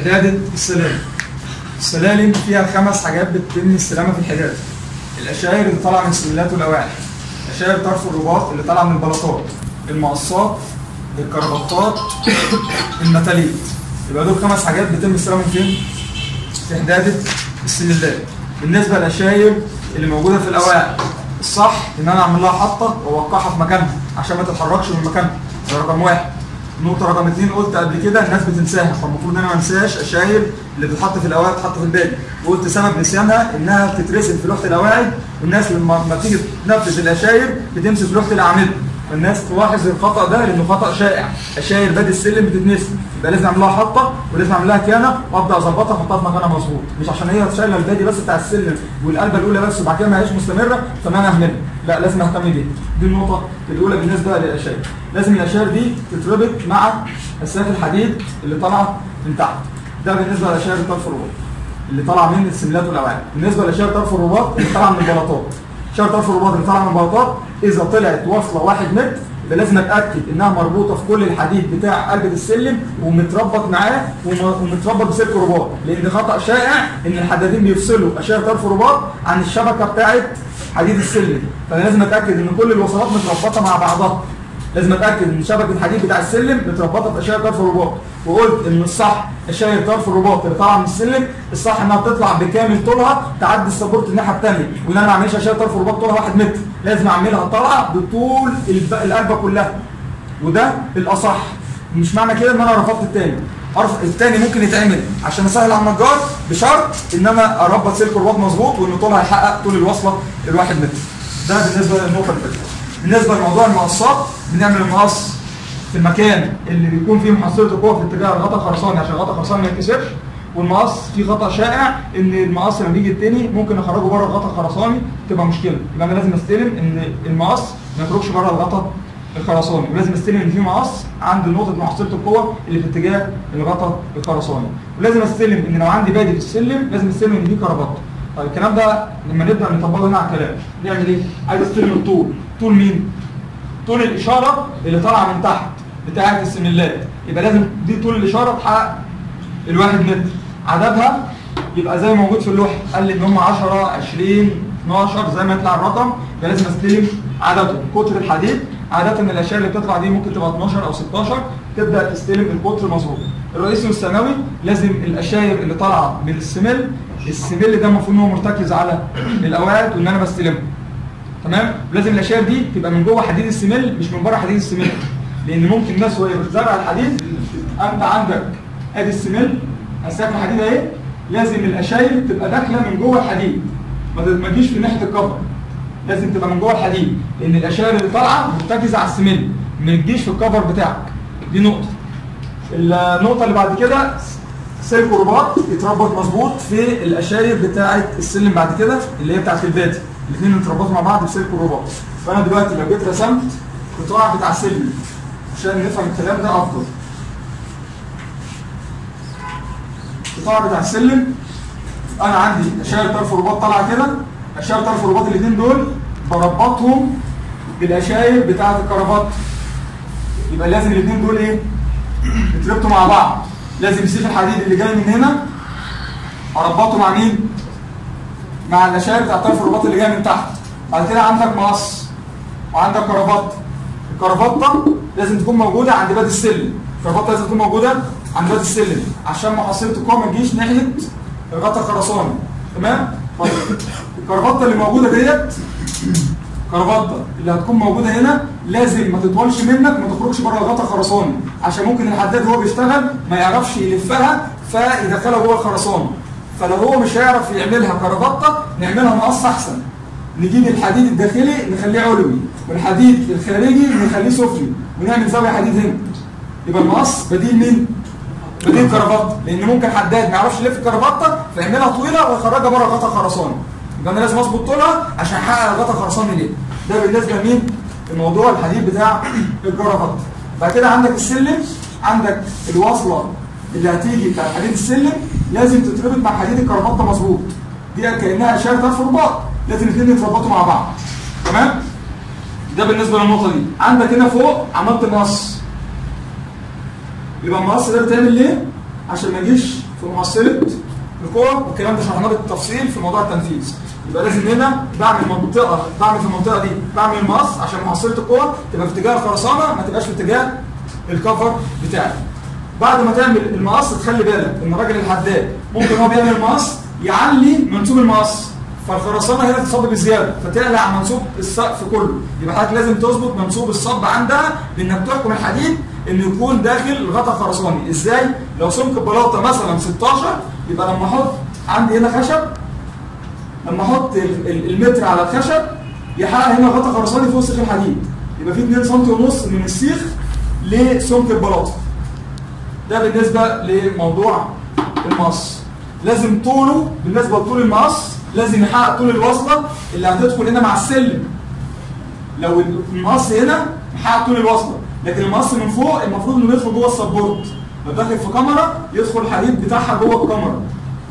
حدادة السلالم. السلالم فيها 5 حاجات بتتم استلامها في الحدادة. الأشاير اللي طالعة من السلالات والأواعي، أشاير طرف الرباط اللي طالعة من البلاطات، المقصات، الكربطات، المتاليت. يبقى دول 5 حاجات بيتم استلامهم فين؟ في حدادة السلالات. بالنسبة للأشاير اللي موجودة في الأواعي، الصح إن أنا أعمل لها حطة وأوقعها في مكانها عشان ما تتحركش من مكانها. ده رقم 1. النقطة رقم 2 قلت قبل كده الناس بتنساها، فالمفروض ان انا ما انساش اشاير اللي بتتحط في الاواعي بتتحط في الباقي، وقلت سبب نسيانها انها بتترسم في لوحة الاواعي، والناس لما بتيجي تنفذ الاشاير بتمسك لوحة الاعمدة، فالناس تلاحظ الخطأ ده لانه خطأ شائع، اشاير بادي السلم بتتنسي، يبقى لازم اعمل لها حطة ولازم اعمل لها كيانة وابدا اظبطها واحطها في مكانها مظبوط، مش عشان هي شايله البادي بس بتاع السلم والقلبه الاولى بس وبعد كده ما هيش مستمره فانا اهملها، لا لازم اهتم بيها. دي النقطة الأولى بالنسبة للأشاير. لازم الأشاير دي تتربط مع أسلاك الحديد اللي طالعة من تحت. ده بالنسبة لأشاير طرف الرباط اللي طالعة من السملات والأواعي. بالنسبة لأشاير طرف الرباط اللي طالعة من البلاطات. أشاير طرف الرباط اللي طالعة من البلاطات إذا طلعت واصلة 1 متر يبقى لازم أتأكد إنها مربوطة في كل الحديد بتاع قلبة السلم ومتربط معاه ومتربط بسلك رباط، لأن خطأ شائع إن الحدادين بيفصلوا أشاير طرف الرباط عن الشبكة بتاعت حديد السلم، فانا لازم اتاكد ان كل الوصلات متربطه مع بعضها. لازم اتاكد ان شبكه الحديد بتاع السلم متربطه باشاير طرف الرباط، وقلت ان الصح اشاير طرف الرباط اللي طالعه من السلم الصح انها تطلع بكامل طولها تعدي السبورت الناحيه الثانيه، وان انا ما اعملش اشاير طرف الرباط طولها 1 متر، لازم اعملها طالعه بطول القلبه كلها، وده الاصح. مش معنى كده ان انا رفضت الثاني. الثاني ممكن يتعمل عشان اسهل على النجار بشرط ان انا اربط سلك الرباط مظبوط وان طولها يحقق طول الوصله ال1 متر. ده بالنسبه للنقطه اللي فاتت. بالنسبه لموضوع المقصات، بنعمل المقص في المكان اللي بيكون فيه محصله القوه في اتجاه الغطاء الخرساني عشان الغطاء الخرساني ما يتكسرش، والمقص فيه خطا شائع ان المقص لما بيجي التاني ممكن اخرجه بره الغطاء الخرساني تبقى مشكله، يبقى انا لازم استلم ان المقص ما يخرجش بره الغطاء الخرساني، ولازم استلم ان في مقص عند نقطه محصله القوه اللي في اتجاه الغطاء الخرساني، ولازم استلم ان لو عندي بادي في السلم لازم استلم ان في كربطه. طيب الكلام ده لما نبدا نطبقه هنا على الكلام نعمل ايه؟ عايز استلم الطول. طول مين؟ طول الاشاره اللي طالعه من تحت بتاعه السملات، يبقى لازم دي طول الاشاره تحقق ال1 متر. عددها يبقى زي ما موجود في اللوحه، قال لي ان هم 10 20 12 زي ما يطلع الرقم، يبقى لازم استلم عددهم. قطر الحديد عادة الاشياء اللي بتطلع دي ممكن تبقى 12 او 16، تبدا تستلم القطر مظبوط. الرئيسي والثانوي لازم الاشاير اللي طالعه من السمل ده المفروض ان هو مرتكز على القواعد وان انا بستلمه. تمام؟ لازم الاشاير دي تبقى من جوه حديد السمل مش من بره حديد السمل، لان ممكن الناس وهي بتزرع الحديد انت عندك ادي السمل اسلاك الحديد اهي، لازم الاشاير تبقى داخله من جوه الحديد، ما تجيش في ناحيه الكفر، لازم تبقى من جوه الحديد، لان الاشاير اللي طالعه مرتكزه على السمل ما تجيش في الكفر بتاعك. دي نقطه. النقطه اللي بعد كده سلك ورباط يتربط مظبوط في الاشاير بتاعه السلم بعد كده اللي هي بتاعه البادي، الاثنين يتربطوا مع بعض بسلك ورباط. فانا دلوقتي لو جيت رسمت القطاع بتاع السلم عشان نفهم الكلام ده افضل. القطاع بتاع السلم انا عندي اشاير طرف الرباط طالعه كده، اشاير طرف الرباط الاثنين دول بربطهم بالاشاير بتاعه الكرافات، يبقى لازم الاثنين دول ايه؟ يتربطوا مع بعض. لازم سيخ الحديد اللي جاي من هنا اربطه مع مين؟ مع الاشاير بتاع طرف الرباط اللي جاي من تحت. بعد كده عندك مقص وعندك كرافات. الكرافطه لازم تكون موجوده عند باب السلم، الكرافطه لازم تكون موجوده عند باب السلم عشان محصله القوه ما تجيش ناحيه الغطاء الخرساني. تمام؟ طيب الكرافطه اللي موجوده ديت، الكرافطه اللي هتكون موجوده هنا لازم ما تطولش منك، ما تخرجش بره الغطاء الخرساني، عشان ممكن الحداد وهو بيشتغل ما يعرفش يلفها فيدخلها جوه الخرساني. فلو هو مش هيعرف يعملها كرافطه نعملها مقص احسن. نجيب الحديد الداخلي نخليه علوي والحديد الخارجي نخليه سفلي ونعمل زاويه حديد هنا. يبقى المقص بديل مين؟ بديل كرافطه، لان ممكن حداد ما يعرفش يلف الكرافطه فيعملها طويله ويخرجها بره الغطاء الخرساني. يبقى انا لازم اظبط طولها عشان احقق الغطاء الخرساني ليه. ده بالنسبه لمين؟ الموضوع الحديد بتاع الكرافطه. بعد كده عندك السلم، عندك الوصله اللي هتيجي بتاع حديد السلم لازم تتربط مع حديد الكرافطه مظبوط. دي كانها اشاره طرف رباط، لازم الاثنين يتربطوا مع بعض. تمام؟ ده بالنسبه للنقطه دي. عندك هنا فوق عملت مقص. يبقى المقص ده بتعمل ليه؟ عشان ما يجيش في محصله القوه، والكلام ده شرحناه بالتفصيل في موضوع التنفيذ. يبقى لازم هنا بعمل في المنطقه دي بعمل المقص عشان محصله القوه تبقى في اتجاه الخرسانه، ما تبقاش في اتجاه الكفر بتاعك. بعد ما تعمل المقص تخلي بالك ان الراجل الحداد ممكن هو بيعمل المقص يعلي منسوب المقص، فالخرسانه هنا تصب بزياده فتقلع عن منسوب السقف كله. يبقى حضرتك لازم تظبط منسوب الصب عندها بانك تحكم الحديد انه يكون داخل غطا خرساني. ازاي؟ لو سمك البلاطه مثلا 16 يبقى لما احط عندي هنا خشب، لما احط المتر على الخشب يحقق هنا غطا خرساني فوق سيخ الحديد، يبقى في 2 سم ونص من السيخ لسمك البلاطه. ده بالنسبه لموضوع المقص. لازم طوله بالنسبه لطول المقص لازم يحقق طول الوصله اللي هتدخل هنا مع السلم. لو المقص هنا يحقق طول الوصله، لكن المقص من فوق المفروض انه يدخل جوه السبورت. لو داخل في كاميرا يدخل الحديد بتاعها جوه الكاميرا.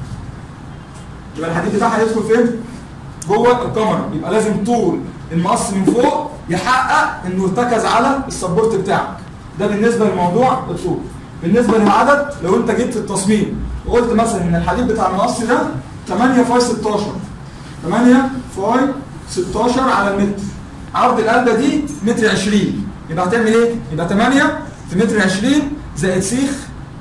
يبقى الحديد بتاعها يدخل فين؟ جوه الكاميرا. يبقى لازم طول المقص من فوق يحقق انه يرتكز على السبورت بتاعك. ده بالنسبه لموضوع الطول. بالنسبه للعدد، لو انت جيت في التصميم وقلت مثلا ان الحديد بتاع المقص ده 8 فاي 16، 8 فاي 16 على المتر، عرض القلبه دي متر 20، يبقى هتعمل ايه؟ يبقى 8 في متر 20 زائد سيخ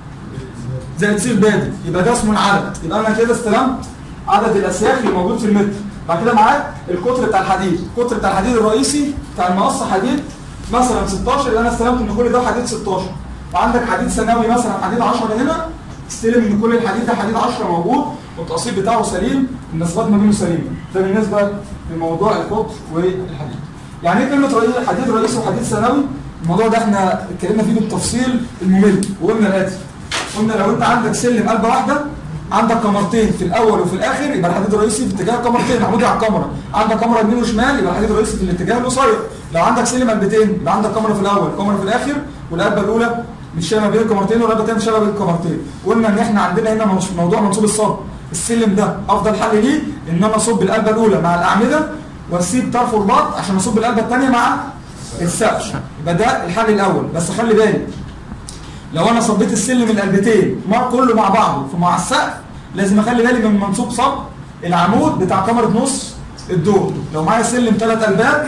بادي، يبقى ده اسمه العدد. يبقى انا كده استلمت عدد الاسياخ اللي موجود في المتر. بعد كده معاك القطر بتاع الحديد، القطر بتاع الحديد الرئيسي بتاع المقص حديد مثلا 16، يبقى انا استلمت ان كل ده حديد 16. وعندك حديد ثانوي مثلا حديد 10 هنا، استلم ان كل الحديد ده حديد 10 موجود والتقسيط بتاعه سليم، المسافات ما بينه سليمه. ده بالنسبه لموضوع القطر والحديد. يعني ايه كلمه حديد رئيسي وحديد ثانوي؟ الموضوع ده احنا اتكلمنا فيه بالتفصيل الممل، وقلنا الاتي. قلنا لو انت عندك سلم قلبه واحده، عندك كاميرتين في الاول وفي الاخر، يبقى الحديد الرئيسي في اتجاه الكاميرتين عمودي على الكاميرا. عندك كاميرا يمين وشمال، يبقى الحديد الرئيسي في الاتجاه القصير. لو عندك سلم قلبتين يبقى عندك كاميرا في الاول كاميرا في الاخر، والقلبه الاولى مش شبه بين الكاميرتين والقلبه الثانيه مش شبه بين الكاميرتين. قلنا ان احنا عندنا هنا موضوع منسوب الصب. السلم ده افضل حل ليه ان انا اصب القلبه الاولى مع الاعمده واسيب طرف رباط عشان اصب القلبه الثانيه مع السقف. يبقى ده الحل الاول. بس خلي بالك لو انا صبيت السلم القلبتين كله مع بعضه مع السقف، لازم اخلي بالي من منسوب صب العمود بتاع كاميرا نص الدور. لو معايا سلم 3 قلبات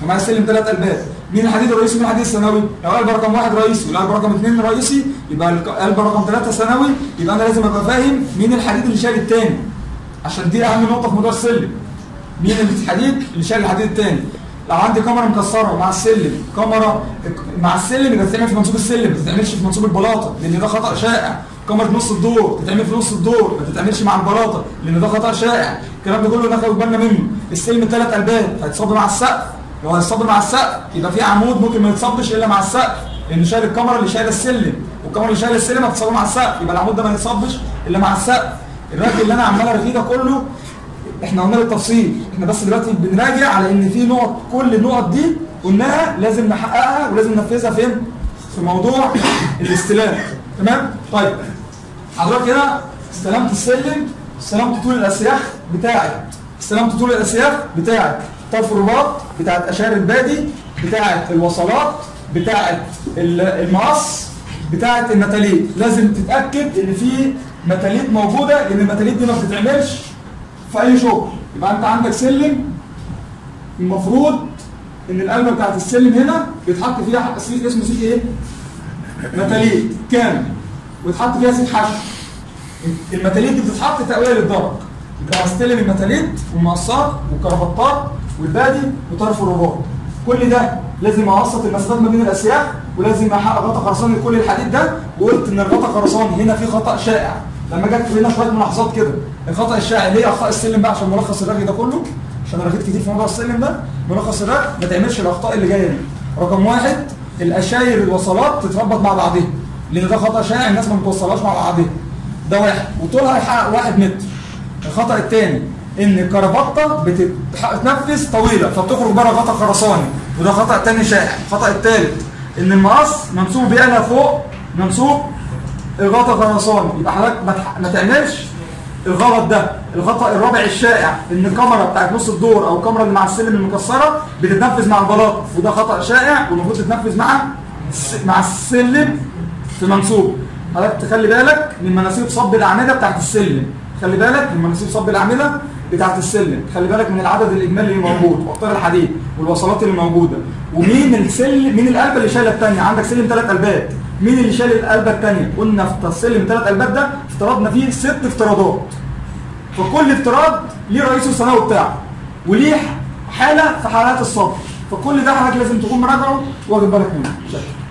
مين الحديد الرئيسي ومين الحديد الثانوي؟ لو قلب رقم 1 رئيسي والقلب رقم 2 رئيسي، يبقى القلب رقم 3 ثانوي. يبقى انا لازم ابقى فاهم مين الحديد اللي شايل الثاني، عشان دي اهم نقطه في موضوع السلم. مين الحديد اللي شايل الحديد الثاني؟ لو عندي كاميرا مكسره مع السلم، كاميرا مع السلم يبقى تتعمل في منسوب السلم، ما تتعملش في منسوب البلاطه لان ده خطا شائع. كاميرا نص الدور تتعمل في نص الدور، ما تتعملش مع البلاطه لان ده خطا شائع. الكلام ده كله ناخد بالنا منه. السلم 3 قلبات هيتصب مع السقف، لو هيتصب مع السقف يبقى في عمود ممكن ما يتصبش الا مع السقف لان شايل الكاميرا اللي شايله السلم، والكاميرا اللي شايله السلم هتتصب مع السقف، يبقى العمود ده ما يتصبش الا مع السقف. الرغي اللي انا عمال ارغيه ده كله احنا قلنا بالتفصيل، احنا بس دلوقتي بنراجع على ان في نقط، كل النقط دي قلناها لازم نحققها ولازم ننفذها فين؟ في موضوع الاستلام. تمام؟ طيب حضرتك هنا استلمت السلم، استلمت طول الاسياخ بتاعت طرف الرباط، بتاعت اشار البادي، بتاعت الوصلات، بتاعت المقص، بتاعت المتاليت. لازم تتاكد ان في متاليت موجوده لان المتاليت دي ما بتتعملش في اي شغل. يبقى انت عندك سلم، المفروض ان القلبه بتاعت السلم هنا بيتحط فيها سيخ اسمه سيخ ايه؟ متاليت كامل، ويتحط فيها سيخ حشو. المتاليت دي بتتحط تقويه للدرج. يبقى هستلم المتاليت والمقصات والكرافطات والبادي وطرف الرباط. كل ده لازم اوسط المسافات ما بين الاسياخ، ولازم احقق غطا خرساني لكل الحديد ده. وقلت ان الغطا خرساني هنا في خطا شائع. لما جت هنا شويه ملاحظات كده، الخطا الشائع ليه اخطاء السلم بقى عشان ملخص الرغي ده كله، عشان انا رغيت كتير في موضوع السلم ده. ملخص الرغي ما تعملش الاخطاء اللي جايه دي. رقم 1 الاشاير الوصلات تتربط مع بعضها لان ده خطا شائع، الناس ما بتوصلهاش مع بعضها. ده 1 وطولها هيحقق 1 متر. الخطا الثاني ان الكرافطه بتتنفذ طويله فبتخرج بره غطا خرساني، وده خطا ثاني شائع. الخطا الثالث ان المقص منسوب بيعلى فوق منسوب الغطا خرساني، يبقى حضرتك ما تعملش الغلط ده. الخطا الرابع الشائع ان الكاميرا بتاعت نص الدور او الكاميرا اللي مع السلم المكسره بتتنفذ مع البلاط، وده خطا شائع والمفروض تتنفذ مع السلم في منسوب. حضرتك تخلي بالك من مناسيب صب الاعمده بتاعت السلم، خلي بالك من مناسيب صب الاعمده بتاعت السلم، خلي بالك من العدد الاجمالي اللي موجود واقطار الحديد والوصلات اللي موجوده، ومين السلم، مين القلبه اللي شايله الثانيه. عندك سلم 3 قلبات، مين اللي شايل القلبه الثانيه؟ قلنا في السلم 3 قلبات ده افترضنا فيه 6 افتراضات، فكل افتراض ليه رئيسه الثانوي بتاعه وليه حاله في حالات الصب، فكل ده حضرتك لازم تكون مراجعه واخد بالك منه. شكرا.